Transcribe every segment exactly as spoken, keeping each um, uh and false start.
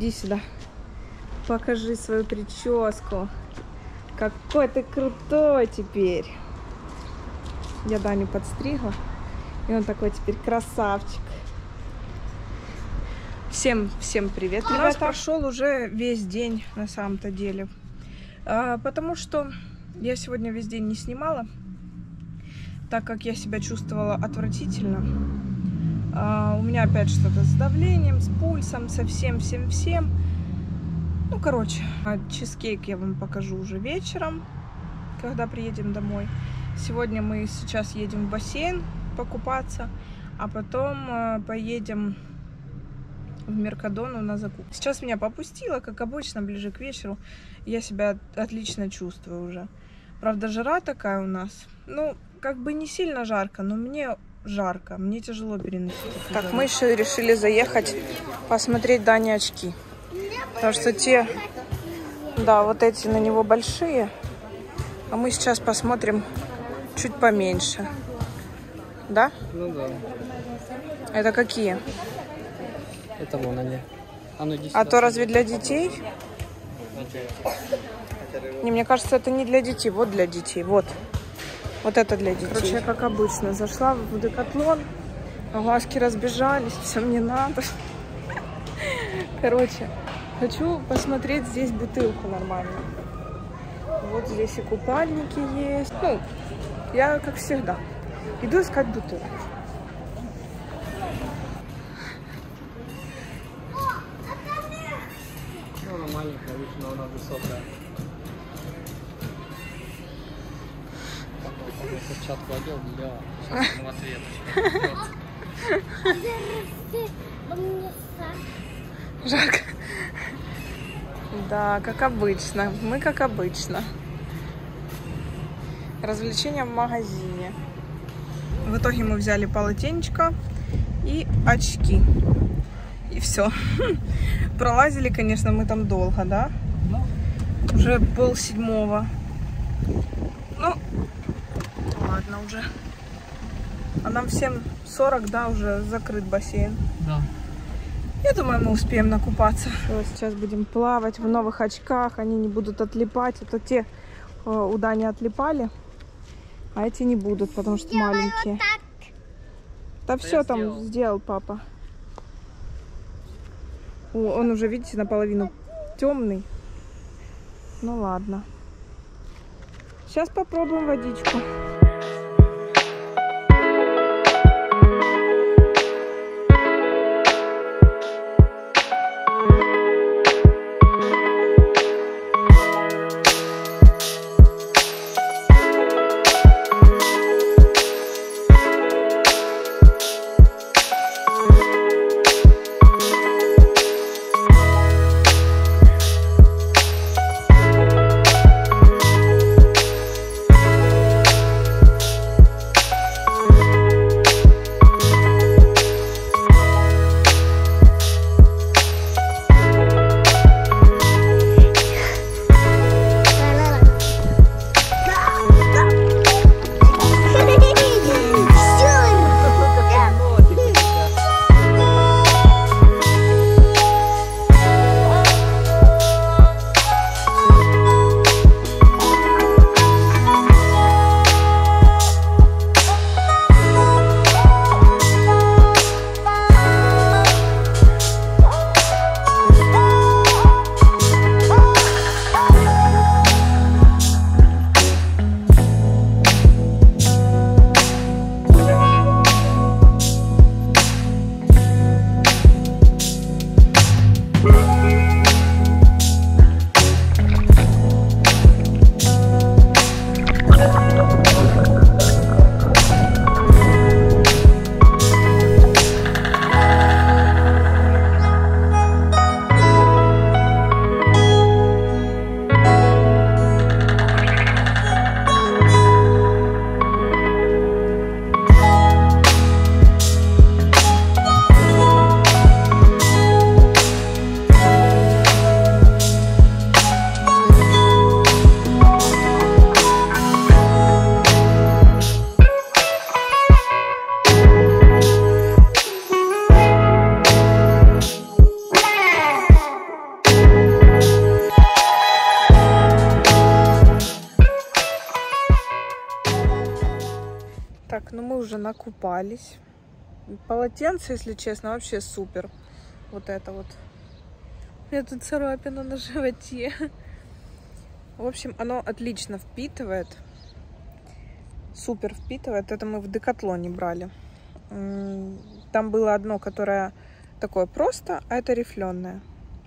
Иди сюда. Покажи свою прическу. Какой ты крутой теперь. Я Даню подстригла. И он такой теперь красавчик. Всем, всем привет, ребята. У нас прошел уже весь день на самом-то деле. А, потому что я сегодня весь день не снимала, так как я себя чувствовала отвратительно. А, у меня опять что-то с давлением, с пульсом, со всем, всем, всем. Ну, короче, чизкейк я вам покажу уже вечером, когда приедем домой. Сегодня мы сейчас едем в бассейн покупаться, а потом э, поедем в Меркадону на закупку. Сейчас меня попустило, как обычно, ближе к вечеру. Я себя отлично чувствую уже. Правда, жара такая у нас. Ну, как бы не сильно жарко, но мне жарко. Мне тяжело переносить. Так, мы еще решили заехать посмотреть Дане очки. Потому что те, да, вот эти на него большие. А мы сейчас посмотрим чуть поменьше. Да? Ну да. Это какие? Это вон они. А, ну, а то разве для детей? Не, мне кажется, это не для детей. Вот для детей. Вот. Вот это для детей. Короче, я, как обычно, зашла в Декатлон. Глазки разбежались. Все мне надо. Короче, хочу посмотреть здесь бутылку нормальную. Вот здесь и купальники есть. Ну, я, как всегда, иду искать бутылку. Она маленькая, видишь, но она высокая. В чат кладел, бля. Сейчас ему ответ. Жарко. Да, как обычно. Мы как обычно. Развлечения в магазине. В итоге мы взяли полотенечко и очки. И все. Пролазили, конечно, мы там долго, да? Уже пол седьмого. Ну, ладно уже. А нам в семь сорок, да, уже закрыт бассейн. Да. Я думаю, мы успеем накупаться. Сейчас будем плавать в новых очках. Они не будут отлипать. Это те у Дани отлипали. А эти не будут, потому что сделай маленькие. Вот да, да все там сделал. сделал папа. О, он уже, видите, наполовину темный. Ну ладно. Сейчас попробуем водичку. уже накупались. Полотенце, если честно, вообще супер. Вот это вот. У меня тут царапина на животе. В общем, оно отлично впитывает. Супер впитывает. Это мы в Декатлоне брали. Там было одно, которое такое просто, а это рифленое.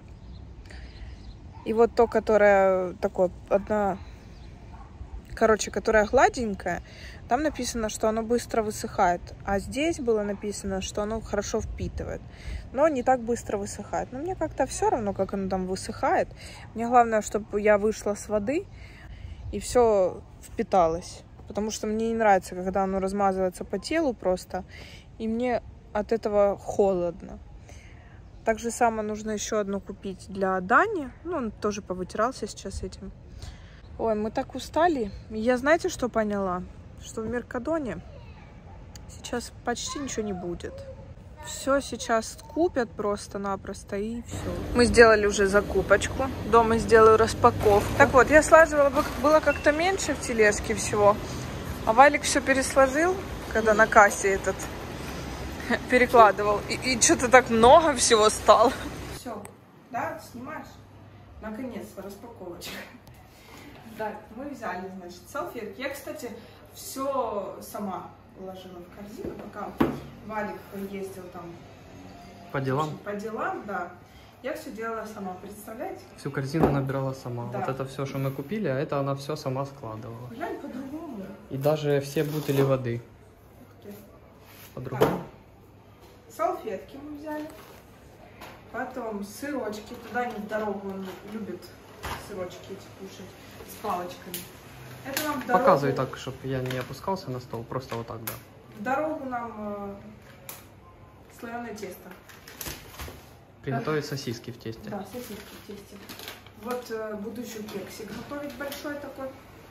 И вот то, которое такое, одна, короче, которая гладенькая, там написано, что оно быстро высыхает. А здесь было написано, что оно хорошо впитывает. Но не так быстро высыхает. Но мне как-то все равно, как оно там высыхает. Мне главное, чтобы я вышла с воды и все впиталось. Потому что мне не нравится, когда оно размазывается по телу просто. И мне от этого холодно. Так же самое нужно еще одну купить для Дани. Ну, он тоже повытирался сейчас этим. Ой, мы так устали. Я знаете, что поняла? Что в Меркадоне сейчас почти ничего не будет. Все сейчас купят просто-напросто и все. Мы сделали уже закупочку. Дома сделаю распаковку. Так вот, я слаживала, было как-то меньше в тележке всего. А Валик все пересложил, когда на кассе этот перекладывал. И, и что-то так много всего стало. Все, да, снимаешь? Наконец-то распаковочка. Да, мы взяли, значит, салфетки. Я, кстати, все сама уложила в корзину, пока Валик ездил там по делам. По делам, да. Я все делала сама, представляете? Всю корзину набирала сама. Да. Вот это все, что мы купили, а это она все сама складывала. Глянь, по-другому. И даже все бутыли воды. По-другому. Салфетки мы взяли. Потом сырочки. Туда не в дорогу, он любит сырочки эти кушать с палочками. Это нам в дорогу... Показывай так, чтобы я не опускался на стол. Просто вот так, да. В дорогу нам э, слоеное тесто. Приготовить сосиски в тесте. Да, сосиски в тесте. Вот э, буду еще кексик готовить большой такой.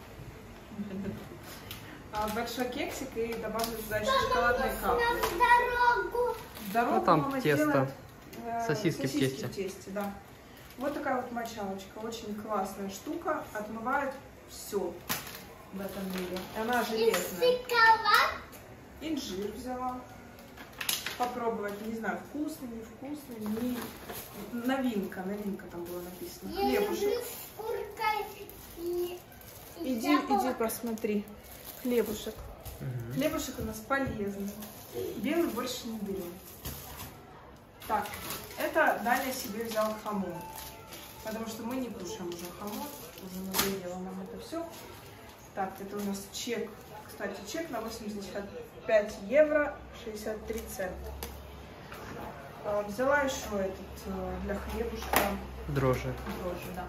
Большой кексик и добавлю туда еще шоколадные капли. В дорогу Ну, там мама тесто. делает, э, Сосиски, сосиски в тесте. в тесте, да. Вот такая вот мочалочка. Очень классная штука. Отмывает все в этом мире. Она железная. Инжир взяла. Попробовать. Не знаю, вкусный, невкусный. Не... Новинка. Новинка там было написано. Хлебушек. Иди, иди посмотри. Хлебушек. Угу. Хлебушек у нас полезный. Белый больше не берем. Так, это Даня себе взял хамон. Потому что мы не кушаем уже хамон. Уже надоело нам это все. Так, это у нас чек. Кстати, чек на восемьдесят пять евро шестьдесят три цента. Взяла еще этот для хлебушка. Дрожжи. Дрожжи, да.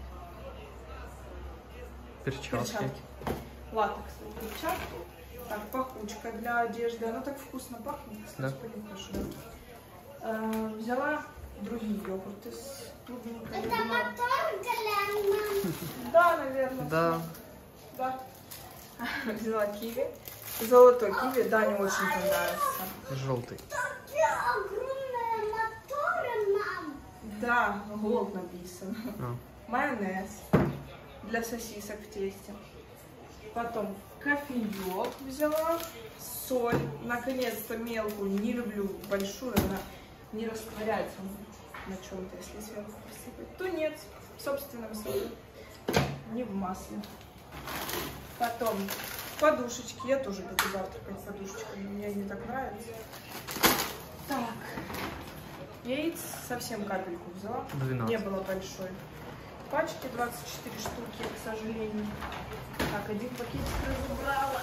Перчатки. Перчатки. Латексные перчатки. Так, пахучка для одежды. Она так вкусно пахнет. Да. Прошу, да. Э, взяла другие йогурты с клубникой. Это мотор глянь. Да, наверное. Да. Да. Взяла киви. Золотой киви. Дане очень понравится. Желтый. Такие огромные моторы, мам. Да, голд написано. А. Майонез для сосисок в тесте. Потом кофеек взяла, соль, наконец-то мелкую, не люблю большую, она не растворяется на чем-то, если сверху посыпать. Тунец в собственном соке, не в масле. Потом подушечки, я тоже буду завтракать подушечками, мне они так нравятся. Так, яиц совсем капельку взяла, двенадцать. Не было большой. Пачки двадцать четыре штуки, к сожалению. Так, один пакетик разобрала.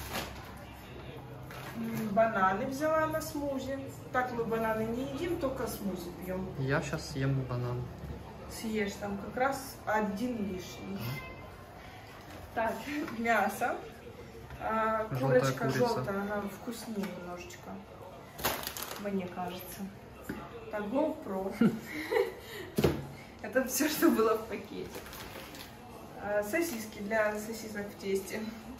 Бананы взяла на смузи. Так мы бананы не едим, только смузи пьем. Я сейчас съем банан. Съешь, там как раз один лишний. Так, мясо. А, курочка желтая, она вкуснее немножечко, мне кажется. Так, GoPro. Это все, что было в пакете. А, сосиски для сосисок в тесте.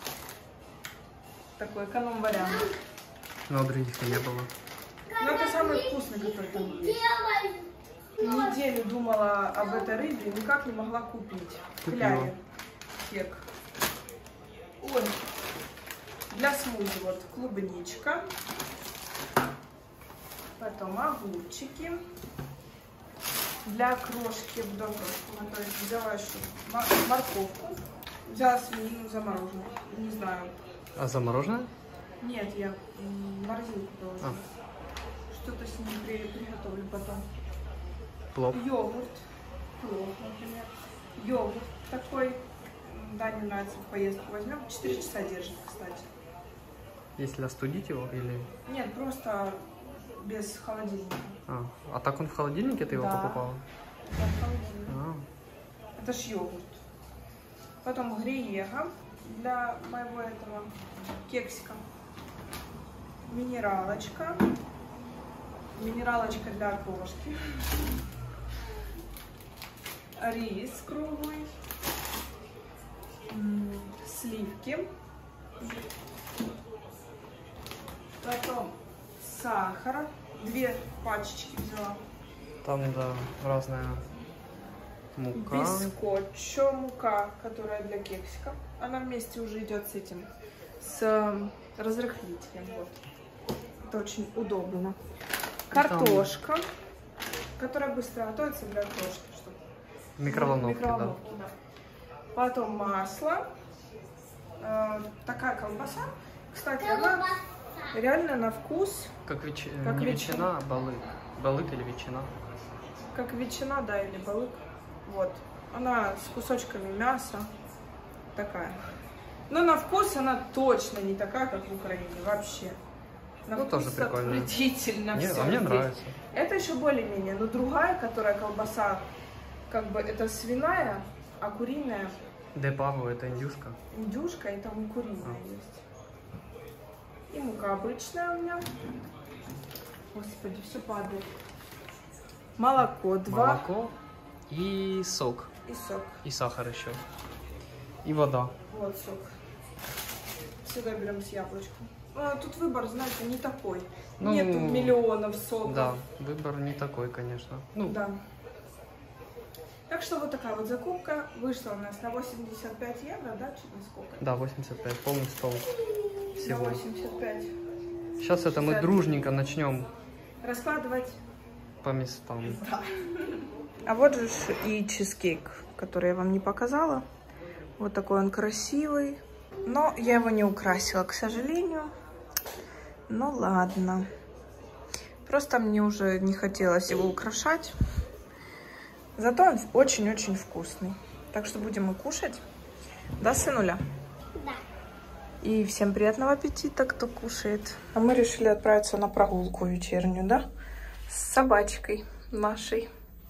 Такой эконом-вариант. Но других не было. Но это самый вкусный, который там есть. Неделю думала об этой рыбе и никак не могла купить. Кляре. Кек. Ой. Для смузи вот клубничка, потом огурчики. Для крошки в докрошку готовить взяла еще морковку, взяла свинину замороженную, не знаю. А замороженное? Нет, я в морозилку положила. А. Что-то с ним при, приготовлю потом. Плов. Йогурт, плов, например. Йогурт такой, да, не нравится, в поездку возьмем. четыре часа держит, кстати. Если остудить его или... Нет, просто без холодильника. А, а так он в холодильнике ты его Да. покупала? Да, в холодильнике. А. Это ж йогурт. Потом грейега для моего этого кексика. Минералочка. Минералочка для крошки. Рис круглый. М, Сливки. Потом сахар. Две пачечки взяла. Там, да, разная мука. Бискотчо, мука, которая для кексика. Она вместе уже идет с этим, с разрыхлителем. Вот. Это очень удобно. Картошка, которая быстро готовится для крошки. Чтобы... Микроволновки, Микроволновки, да. Потом масло. Э, такая колбаса. Кстати, она реально на вкус. Как, веч... Как не ветчина. ветчина, а балык. Балык или ветчина? Как ветчина, да, или балык. Вот. Она с кусочками мяса. Такая. Но на вкус она точно не такая, как в Украине. Вообще. На Ну, вкус тоже прикольно. отвратительно Не, всё а мне здесь. нравится. Это еще более-менее. Но другая, которая колбаса, как бы это свиная, а куриная Де паву, это индюшка. индюшка, и там и куриная А. есть. И мука обычная у меня. Господи, все падает. Молоко два. Молоко и сок. И сок. И сахар еще. И вода. Вот сок. Сюда берем с яблочком. А, тут выбор, знаете, не такой. Ну, Нету миллионов соков. Да, выбор не такой, конечно. Ну, Да. Так что вот такая вот закупка вышла у нас на восемьдесят пять евро, да? Чуть на сколько? да, восемьдесят пять, полный стол На всего. восемьдесят пять. Сейчас это мы шестьдесят. дружненько начнем Раскладывать. по местам. Да. А вот же и чизкейк, который я вам не показала. Вот такой он красивый. Но я его не украсила, к сожалению. Ну ладно. Просто мне уже не хотелось его украшать. Зато он очень-очень вкусный. Так что будем и кушать. Да, сынуля? Да. И всем приятного аппетита, кто кушает. А мы решили отправиться на прогулку вечернюю, да? С собачкой нашей.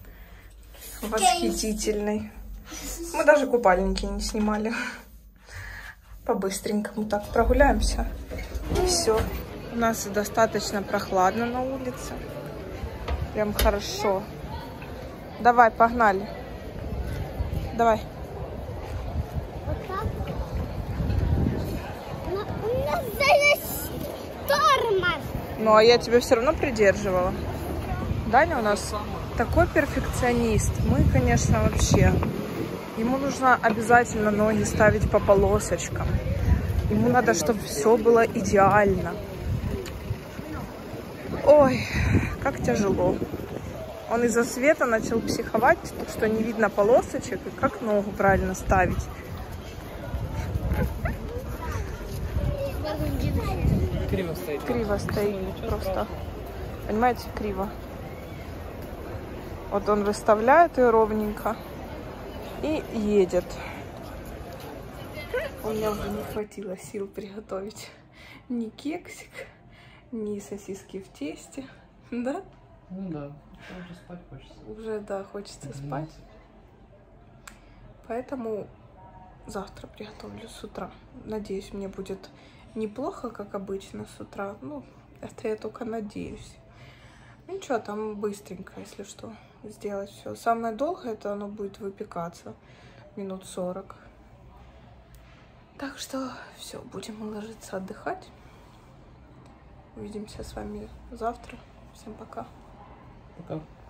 Восхитительной. Мы даже купальники не снимали. По-быстренькому так прогуляемся. И все. У нас достаточно прохладно на улице. Прям хорошо. Давай, погнали. Давай. Вот так. Но у нас здесь тормоз. Ну, а я тебя все равно придерживала. Даня у нас такой перфекционист. Мы, конечно, вообще... Ему нужно обязательно ноги ставить по полосочкам. Ему надо, чтобы все было идеально. Ой, как тяжело. Он из-за света начал психовать, что не видно полосочек и как ногу правильно ставить. Криво стоит. Криво стоит просто. Понимаете, криво. Вот он выставляет ее ровненько и едет. У меня уже не хватило сил приготовить ни кексик, ни сосиски в тесте. Да? Ну да, уже спать хочется. Уже, да, хочется спать. Поэтому завтра приготовлю с утра. Надеюсь, мне будет неплохо, как обычно, с утра. Ну, это я только надеюсь. Ну ничего, там быстренько, если что, сделать все. Самое долгое это оно будет выпекаться. Минут сорок. Так что все, будем ложиться отдыхать. Увидимся с вами завтра. Всем пока. Пока.